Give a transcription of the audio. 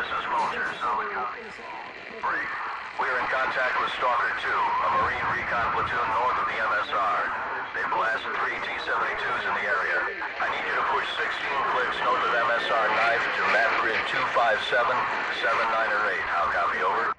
this is Vulture. Solid copy. Brief. We are in contact with Stalker 2, a Marine recon platoon north of the MSR. They blasted 3 T-72s in the area. I need you to push 16 clicks north of MSR knife to map grid 257, 79 or 8. How copy, over?